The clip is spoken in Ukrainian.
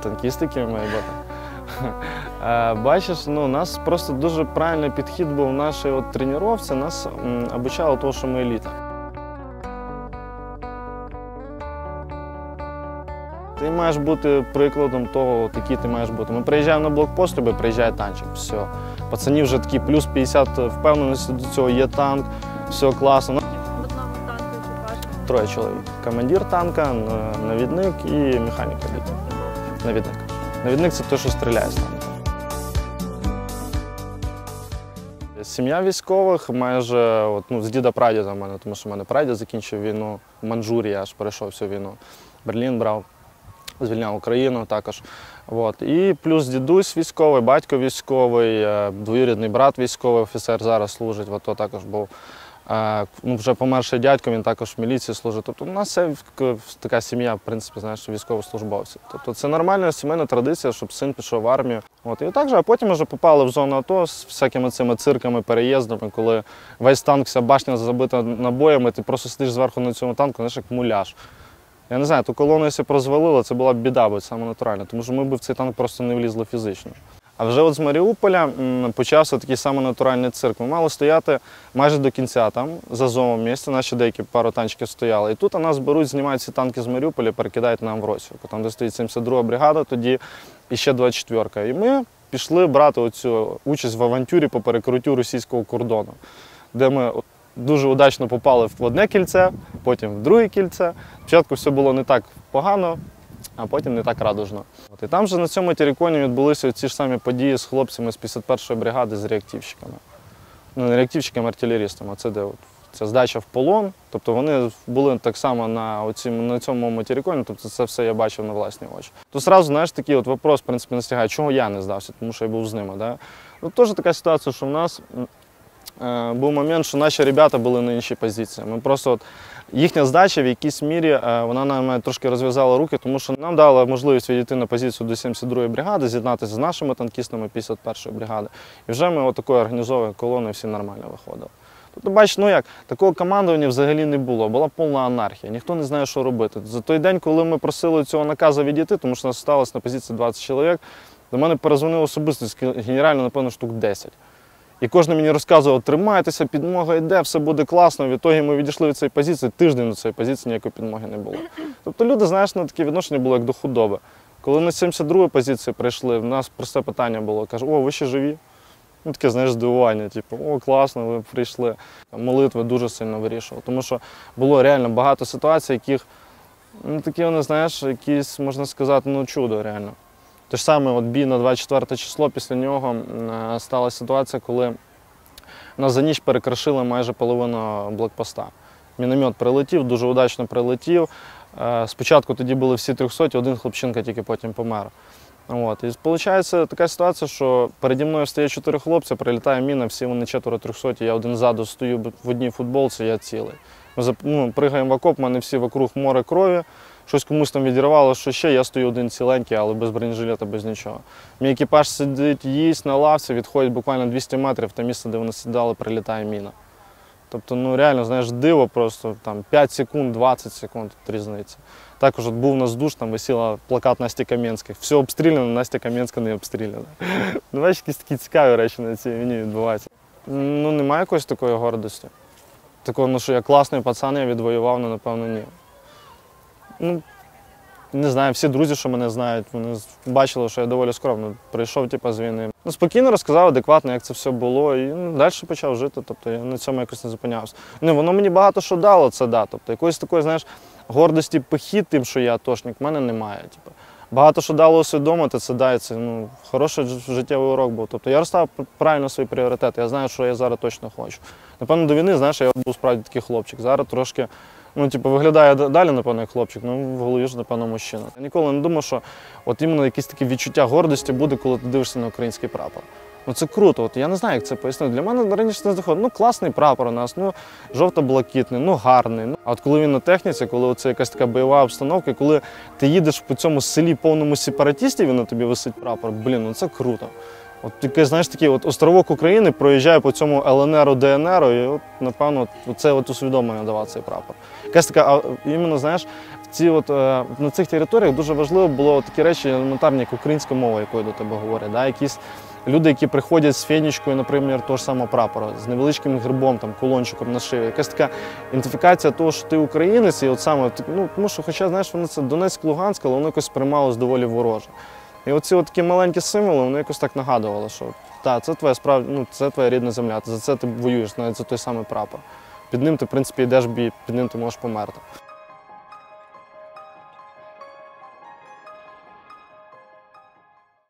танкістики має бути. Бачиш, ну, у нас просто дуже правильний підхід був в нашій тренувці, нас обучало того, що ми еліта. Ти маєш бути прикладом того, який ти маєш бути. Ми приїжджаємо на блокпост, тобі приїжджає танчик, все. Пацані вже такі плюс 50 впевненості до цього, є танк, все класно. В одному танку екіпаж? 3 чоловік. Командир танка, навідник і механік. Навідник. Навідник – це той, що стріляє з танка. Сім'я військових майже з діда-прадіда в мене, тому що в мене прадід закінчив війну в Манчжурії, аж перейшов всю війну. Берлін брав, звільняв Україну також. І плюс дідусь військовий, батько військовий, двоюрідний брат військовий, офіцер зараз служить, то також був. Вже померший дядько, він також в міліції служить. Тобто у нас вся така сім'я, в принципі, знаєш, військовослужбовців. Тобто це нормальна сімейна традиція, щоб син пішов в армію. І також, а потім вже попали в зону АТО з всякими цими цирками, переїздами, коли весь танк, вся башня забита набоями, ти просто сидиш зверху на цьому танку, знаєш, як муляж. Я не знаю, ту колону, якщо б розвалило, це була б біда, бо саме натурально, тому що ми б в цей танк просто не влізли фізично. А вже з Маріуполя почався такий самий натуральний цирк. Ми мали стояти майже до кінця там, за Азовом місці, наші деякі пару танчиків стояли. І тут нас беруть, знімають ці танки з Маріуполя і перекидають нам в Росію. Там, де стоїть 72-га бригада, тоді і ще 24-ка. І ми пішли брати оцю участь в авантюрі по перекриттю російського кордону, де ми дуже удачно попали в одне кільце, потім в друге кільце. Спочатку все було не так погано, а потім не так радужно. І там же на цьому териконі відбулися ці ж самі події з хлопцями з 51-ї бригади, з реактивщиками. Ну, не реактивщиками, а артилерістами. А це де ця здача в полон. Тобто вони були так само на цьому материконі, тобто це все я бачив на власні очі. То одразу, знаєш, такий вопрос, в принципі, настигає, чого я не здався, тому що я був з ними. Да? Теж така ситуація, що в нас був момент, що наші ребята були на іншій позиції. Ми просто їхня здача в якійсь мірі, вона нам трошки розв'язала руки, тому що нам дала можливість відійти на позицію до 72-ї бригади, з'єднатися з нашими танкістами 51-ї бригади. І вже ми такою організованою колоною всі нормально виходили. Тобто, бачиш, такого командування взагалі не було, була повна анархія, ніхто не знає, що робити. За той день, коли ми просили цього наказу відійти, тому що нас залишилося на позиції 20 чоловік, до мене перезвонив особисто, генерально, напевно, штук 10. І кожен мені розказував, тримайтеся, підмога йде, все буде класно. Відтоді ми відійшли від цієї позиції, тиждень до цієї позиції ніякої підмоги не було. Тобто люди, знаєш, таке відношення було як до худоби. Коли на 72-ю позицію прийшли, в нас просте питання було, каже, о, ви ще живі? Таке, знаєш, здивування, типу, о, класно, ви прийшли. Молитви дуже сильно вирішували, тому що було реально багато ситуацій, яких, такі вони, знаєш, якісь, можна сказати, чудо реально. Те ж саме бій на 24 число, після нього сталася ситуація, коли нас за ніч перекрошили майже половину блокпоста. Міномет прилетів, дуже удачно прилетів. Спочатку тоді були всі 300, один хлопчинка тільки потім помер. І виходить така ситуація, що переді мною стає 4 хлопці, прилітає міна, всі вони 4 300, я один ззаду стою в одній футболці, я цілий. Ми пригаємо в окоп, в мене всі вокруг море крові. Щось комусь там відірвало, що ще, я стою один ціленький, але без бронежилета, без нічого. Мій екіпаж сидить, їсть на лавці, відходить буквально 200 метрів, те місце, де вони сідали, прилітає міна. Тобто, реально, знаєш, диво просто, там 5 секунд, 20 секунд різниця. Також був у нас душ, там висіла плакат Насті Кам'янських. Все обстріляно, Настя Кам'янська не обстріляна. Бачиш, якісь такі цікаві речі на цій війні відбуваються. Немає якоїсь такої гордості. Такого, що я класний пацан, я відвоював, напевно, ні. Не знаю, всі друзі, що мене знають, вони бачили, що я доволі скромно прийшов з війни. Спокійно розказав, адекватно, як це все було, і далі почав жити, тобто я на цьому якось не зупинявся. Воно мені багато що дало, це да, тобто якоїсь такої, знаєш, гордості, пихи тим, що я атошник, в мене немає. Багато що дало усвідомити, це да, це хороший життєвий урок був. Тобто я розставив правильно свої пріоритети, я знаю, що я зараз точно хочу. Напевно, до війни, знаєш, я був справді такий хлопчик, зараз трошки виглядає далі, напевно, як хлопчик, в голові ж, напевно, мужчина. Я ніколи не думав, що іменно якесь таке відчуття гордості буде, коли ти дивишся на український прапор. Це круто, я не знаю, як це пояснити. Для мене раніше не заходить, класний прапор у нас, жовто-блакитний, гарний. А коли він на техніці, коли це якась така бойова обстановка, коли ти їдеш по цьому селі повному сепаратистів і на тобі висить прапор, це круто. От якийсь, знаєш, такий от островок України проїжджає по цьому ЛНРу, ДНРу, і от, напевно, це от усвідомлення давав цей прапор. Якась така, іменно, знаєш, на цих територіях дуже важливо було такі речі елементарні, як українська мова, якою до тебе говорять. Да? Якісь люди, які приходять з фенічкою, наприклад, того ж самого прапора, з невеличким гербом, там, кулончиком на шиї. Якась така ідентифікація того, що ти українець, і от саме, ну, тому що, хоча, знаєш, воно це Донецьк, Луганськ, але воно якось сприймалось доволі вороже. І оці такі маленькі символи, вони якось так нагадували, що так, це твоя справа, ну, це твоя рідна земля, за це ти воюєш, навіть за той самий прапор. Під ним ти, в принципі, йдеш в бій, під ним ти можеш померти.